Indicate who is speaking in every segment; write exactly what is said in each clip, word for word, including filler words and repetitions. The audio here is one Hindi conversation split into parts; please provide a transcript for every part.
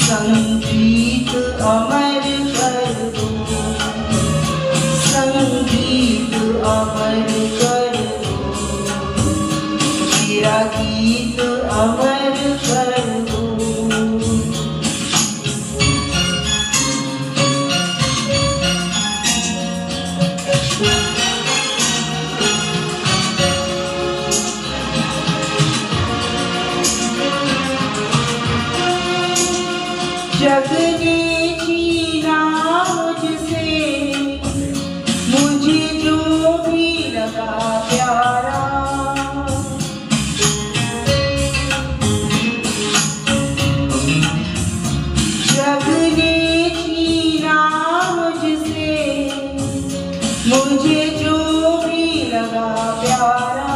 Speaker 1: संगीत अमर कर दो, संगीत अमर कर दो, तेरा गीत अमर कर दो। जग ने छीना मुझसे, मुझे जो भी लगा प्यारा, जग ने छीना मुझसे, मुझे जो भी लगा प्यारा,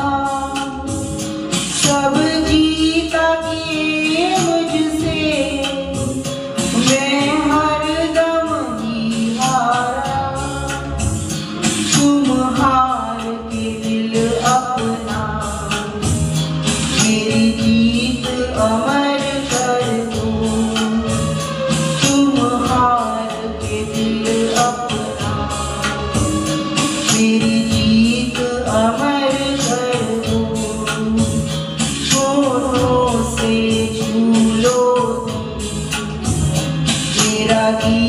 Speaker 1: सब जीता किए मुझसे, मैं हरदम ही हारा। तुम हार के दिल अपना मेरी जीत अमर कर दो, तुम हार के दिल अपना मेरी जीत अमर कर दो। होठों से छू लो मेरा गीत